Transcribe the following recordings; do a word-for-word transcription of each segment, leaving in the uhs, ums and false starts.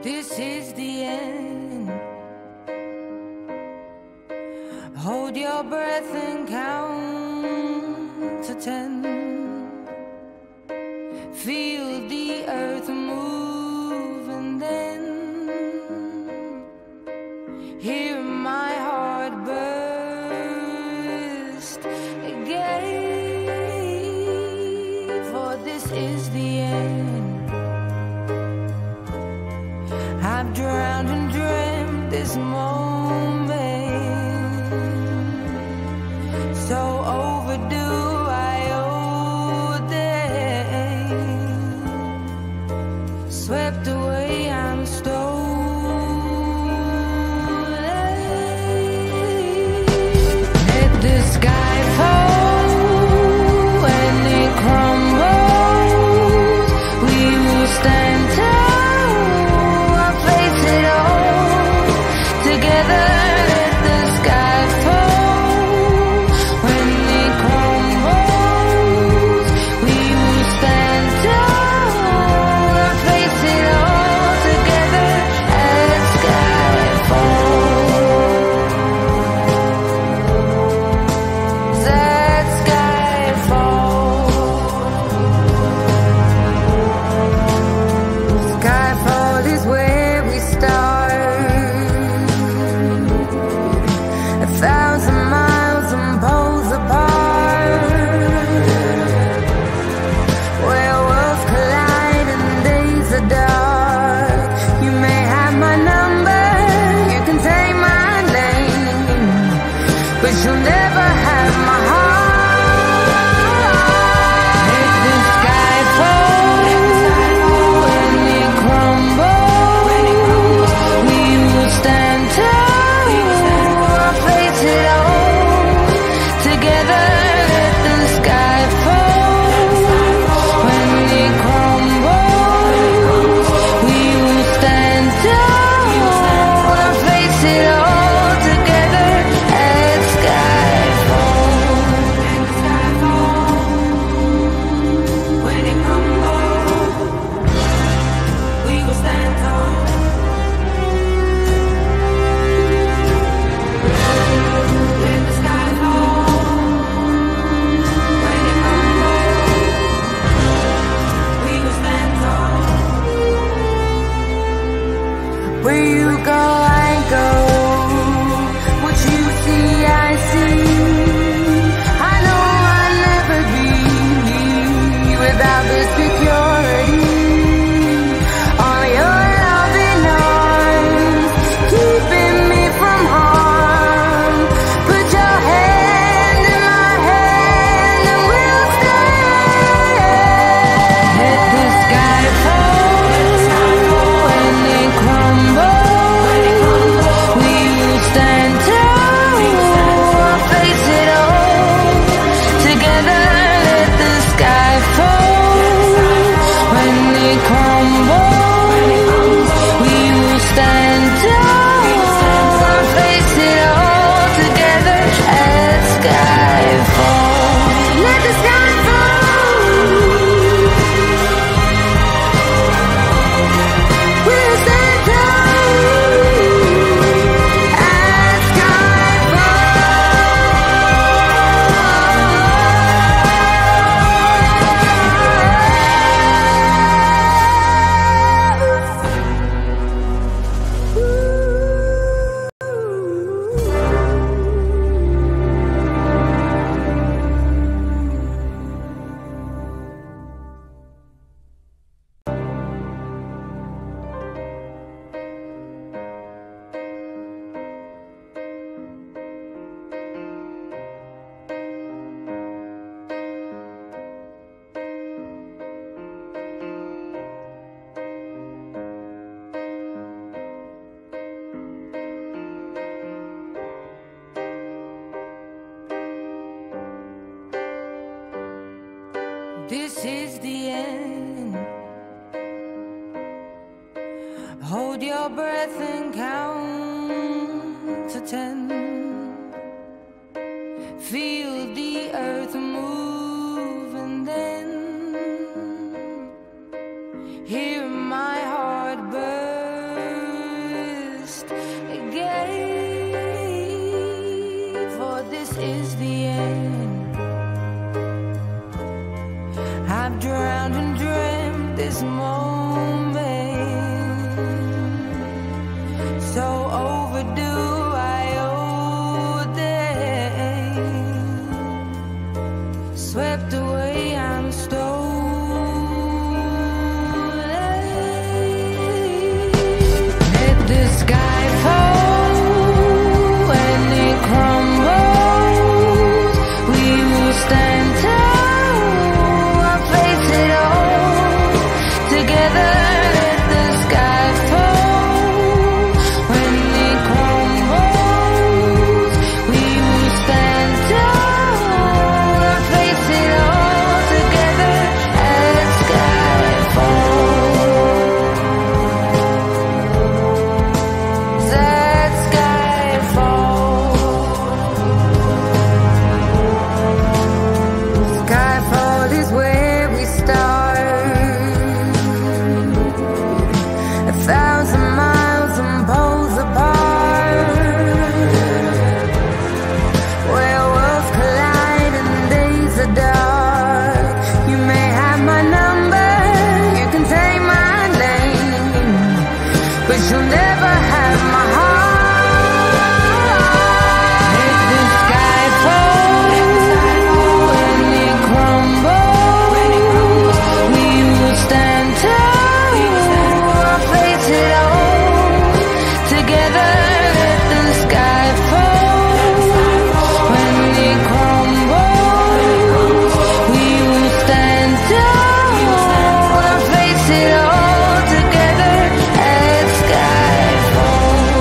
This is the end. Hold your breath and count to ten. Feel the earth move and then hear my heart burst again. For this is the end. I've drowned and dreamt this moment, so overdue. I owe them. Swept away, I'm stolen. Let the sky fall when it crumbles. We will stand tall, face it all together. Let the sky fall when it crumbles. We will stand tall and face it all together as sky falls. As sky falls. Skyfall is where we start. A thousand miles and poles apart, where worlds collide and days are dark. You may have my number, you can take my name, but you'll never have my heart. Let the sky fall when it crumbles. We will stand tall, face it all together. Let the sky fall when it crumbles. We will stand tall and face it all together as sky falls. When it crumbles, we will stand tall. Let the sky fall. When it crumbles, we will stand tall. Where you go, I go. What you see, I see. I know I'll never be without the security. All your loving arms keeping me from harm. Put your hand in my hand and we'll stay. Let the sky fall when it crumbles. We will stand tall, face it all together. Let the sky fall when it crumbles. We will stand tall, face it all together as sky falls. Let the sky fall. We'll stand tall as sky This is the end. Hold your breath and count to ten. Feel the earth move and then hear my heart burst. is the end. I've drowned and dreamt this moment, so overdue I owe them. Swept away, I'm stolen. Let the sky fall when it crumbles. We will stand tall, I'll face it all together. Let the sky fall when it crumbles. We will stand tall, I'll face it all together. Let sky fall. Let sky fall. Skyfall is where we start. A thousand miles and poles apart, where worlds collide and days are dark. You may have my number, you can take my name, but you'll never have my heart. Let the sky fall when it crumbles. We will stand tall, I'll face it all together. Let the sky fall when it crumbles. We will stand tall, I'll face it all together. Let sky fall.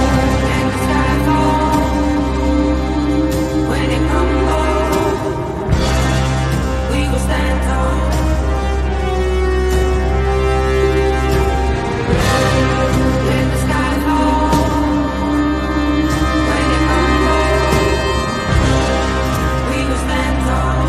When it crumbles, we will stand tall. Let the sky fall. When it crumbles, we will stand tall.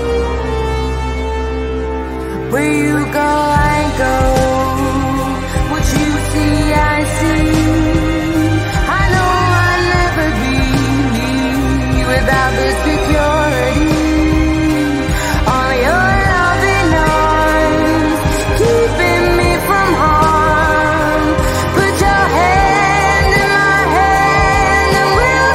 Where you go, I go. What you see, I see. I know I'll never be without the security. All your loving arms keeping me from harm. Put your hand in my hand and we'll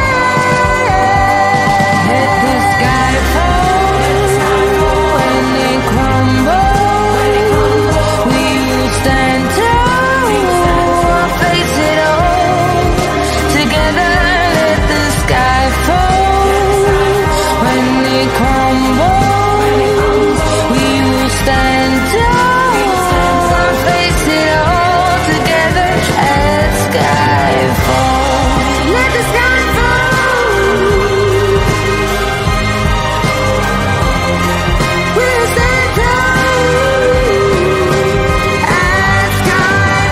stand. Let the sky fall when it crumbles. We will stand tall, I'll face it all together. Let the sky fall when it crumbles. We will stand tall, I'll face it all together. Let sky fall. Let the sky fall. We'll stand tall. Let sky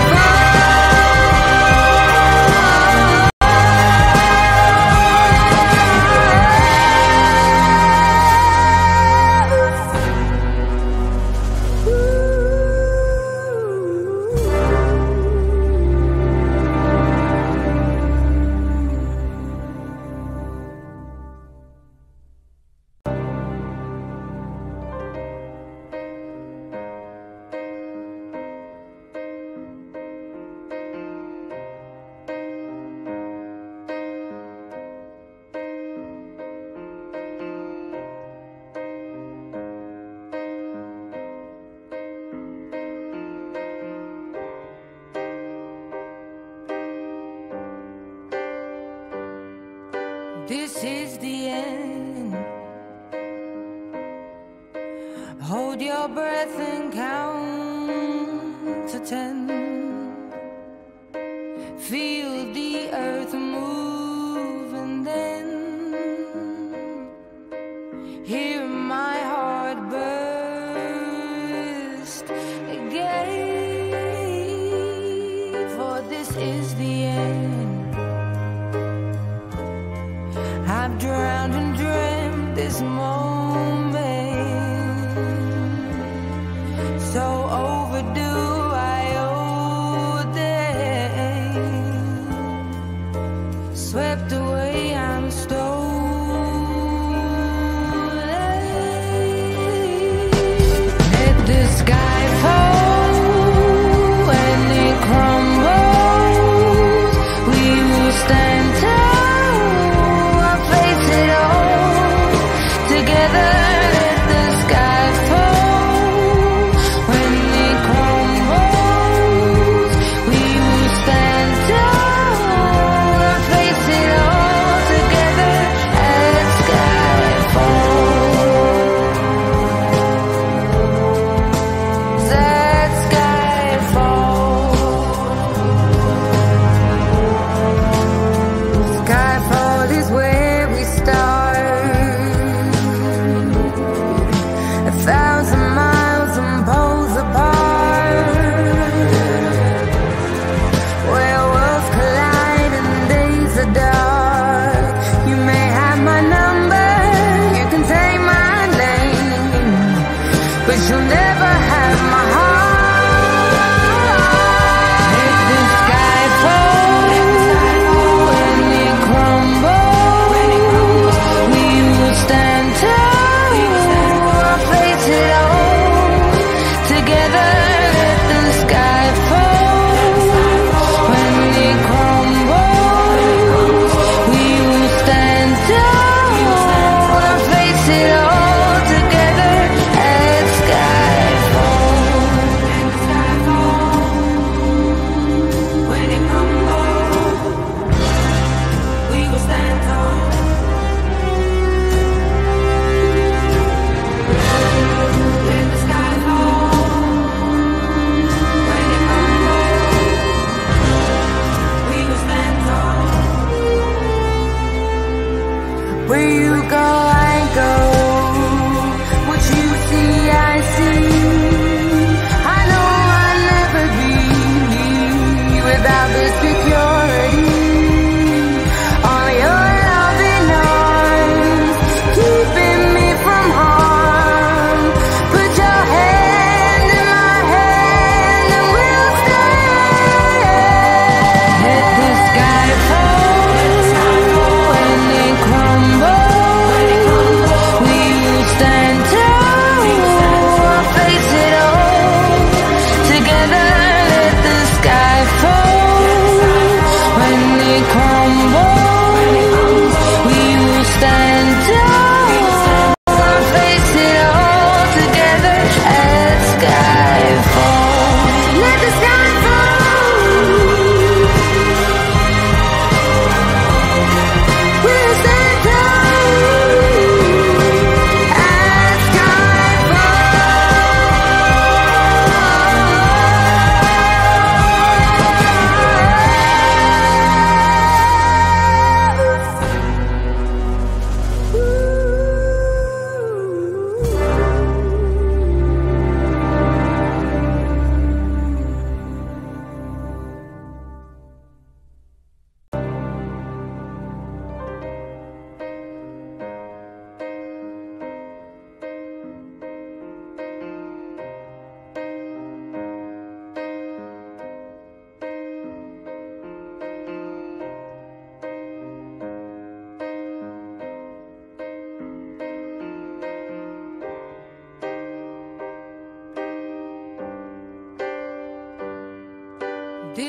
This is the end. Hold your breath and count to ten. Feel the earth move and then hear my heart burst again. For this is the end. I've drowned and dreamt this moment, so overdue I owe them. Swept away, I'm stolen.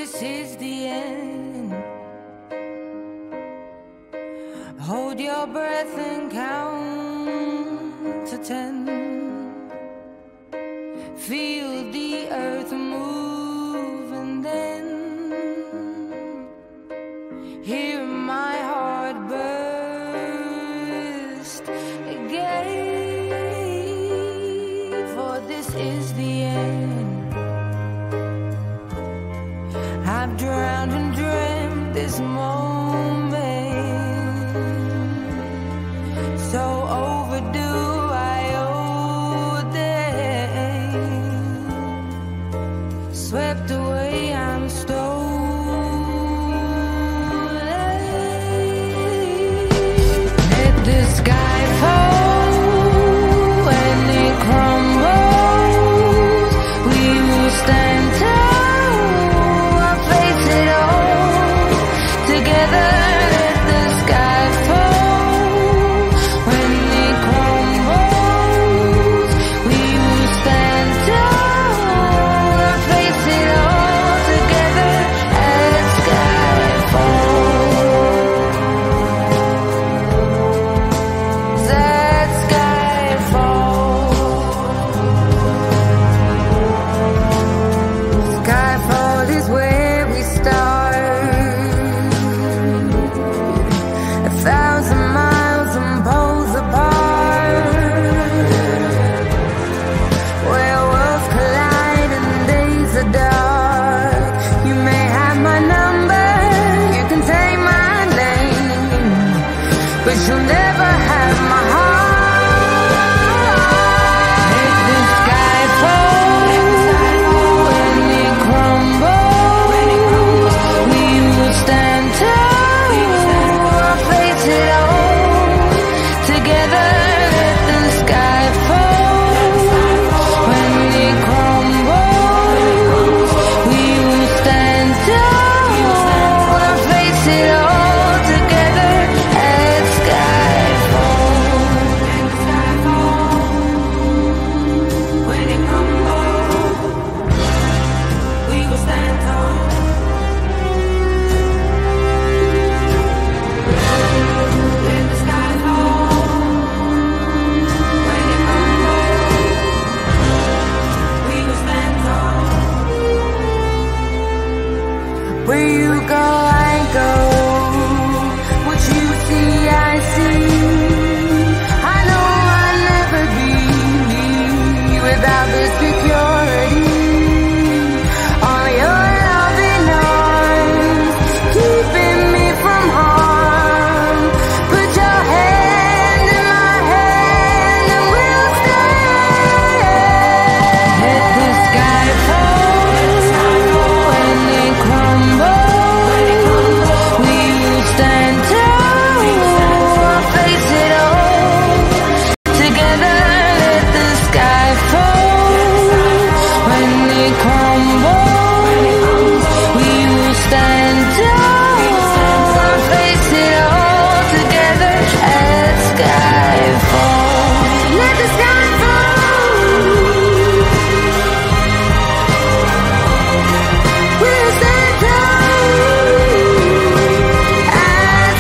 This is the end. Hold your breath and count to ten. Feel the earth move and then hear my heart burst again. For this is the end. I've drowned and dreamt this moment, so overdue I owe them. Swept away, I'm stolen. Let the sky fall when it crumbles. We will stand tall, I'll face it all together. Let the sky fall when it crumbles. We will stand tall, I'll face it all together. As Skyfall, as Skyfall, Skyfall is where we start. A thousand miles and poles apart, where worlds collide and days are dark. You may have my number, you can take my name, but you'll never have my heart. Let the sky fall when it crumbles. We will stand tall, I'll face it all together. Let the sky fall when it crumbles. We will stand tall, I'll face it all together. As Skyfall, when it crumbles, we will stand tall. Let the sky fall when it crumbles. We will stand tall. Where you go, I go. What you see, I see. I know I'll never be without the security. All your loving arms keeping me from harm. Put your hand in my hand and we'll stand. Let the sky fall when it crumbles. We will stand tall, I'll face it all together. Let the sky fall when it crumbles. We will stand tall, I'll face it all together. As Skyfall, let the sky fall. We'll stand tall. As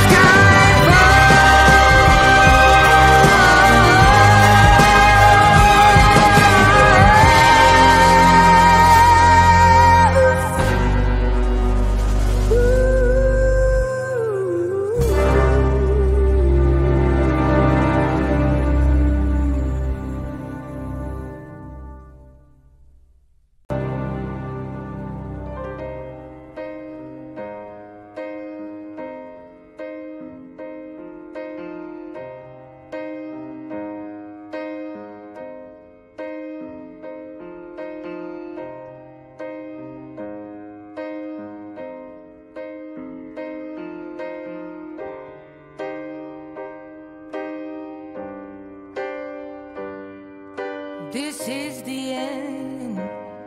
this is the end.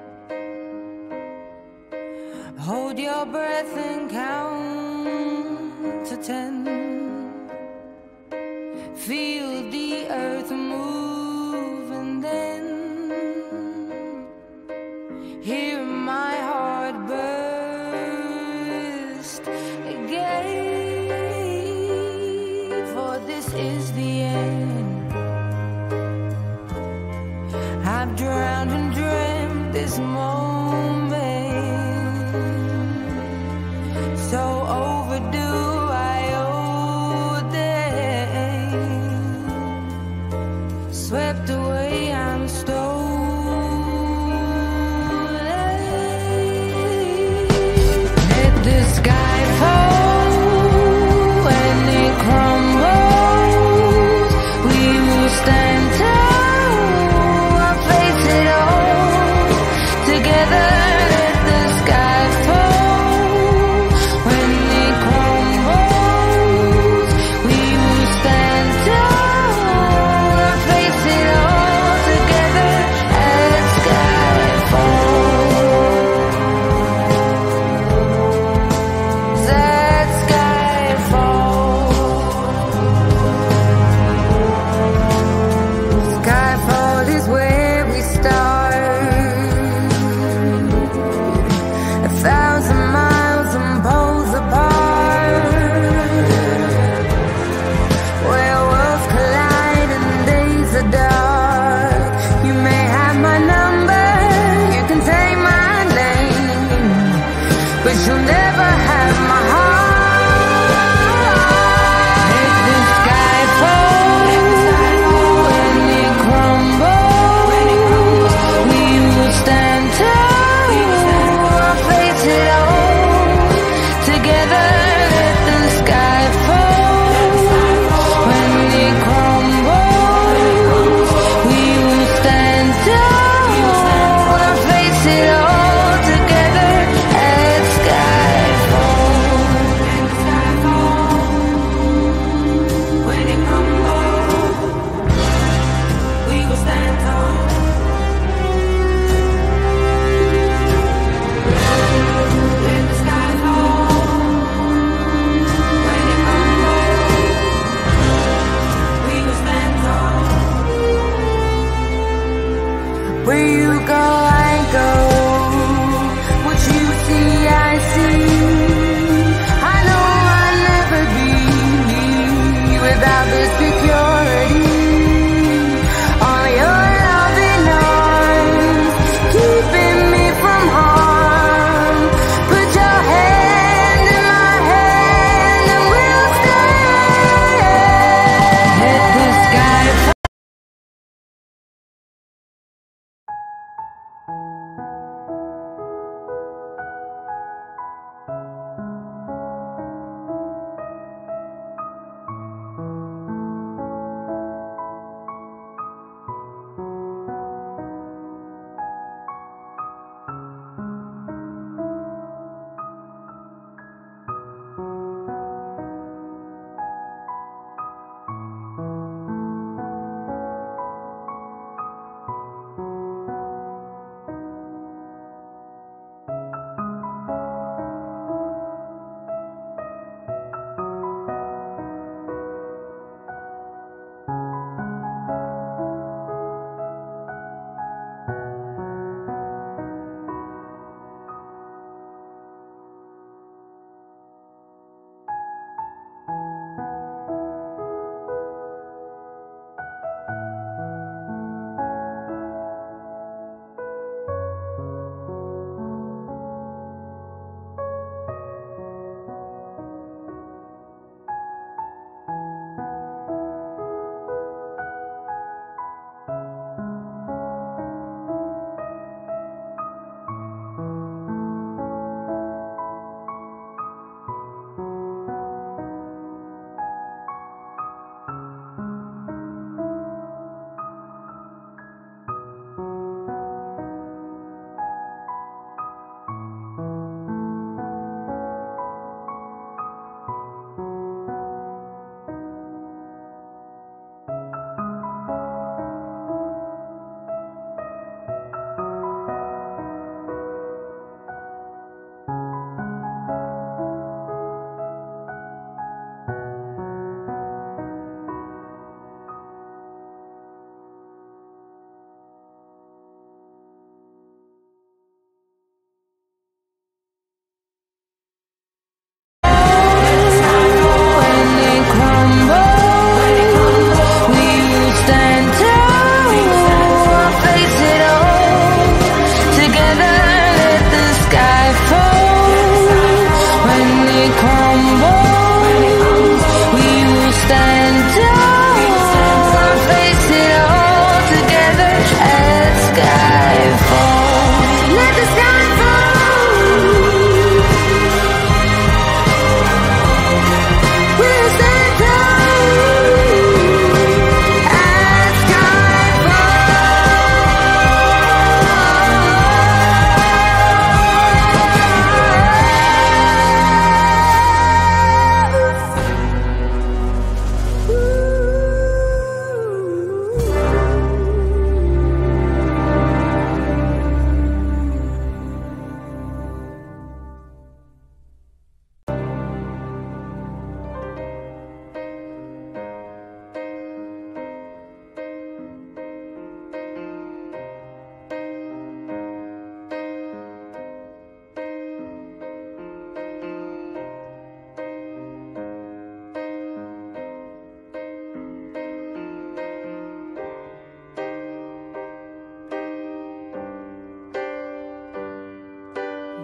Hold your breath and count to ten. Feel the earth move and then hear my heart burst I've drowned and dreamt this moment, so overdue I owe them. Swept away, I'm stolen. Let the sky fall when it crumbles. We will stand tall, our faces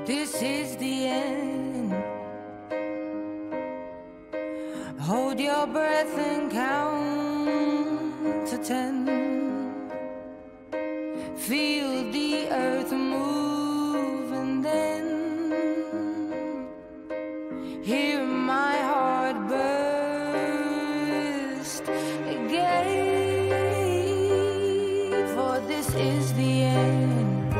this is the end. Hold your breath and count to ten. Feel the earth move and then hear my heart burst again. For this is the end.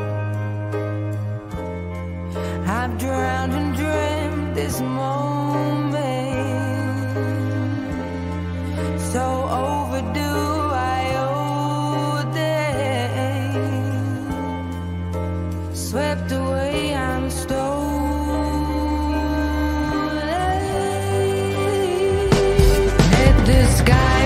I've drowned and dreamt this moment, so overdue I owe them. Swept away, I'm stolen. Let the sky